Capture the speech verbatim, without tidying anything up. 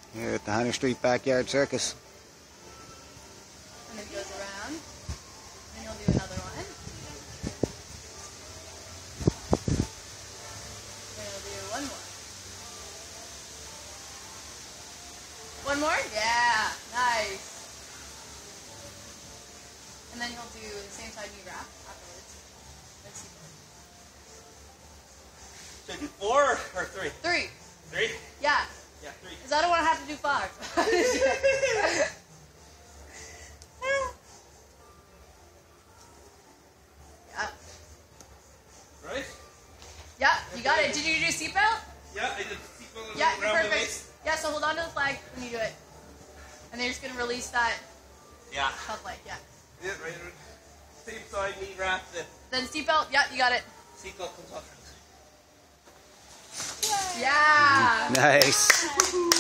Here at the Hunter Street Backyard Circus. And it goes around. And you'll do another one. And you'll do one more. One more? Yeah. Nice. And then you'll do the same side knee wrap afterwards. Let's see. Should I do four or three? Three. Three? Yeah. Yeah, three. Because I don't want to have to do five. Yeah. Right? Yeah, you got it. Did you do seatbelt? Yeah, I did the seatbelt Yeah, you're around my perfect. waist. Yeah, so hold on to the flag when you do it. And then you're just going to release that Yeah. top leg, yeah. Yeah, right. Same side knee wrap. The Then seatbelt, yeah, you got it. seatbelt comes off. Yeah! Nice.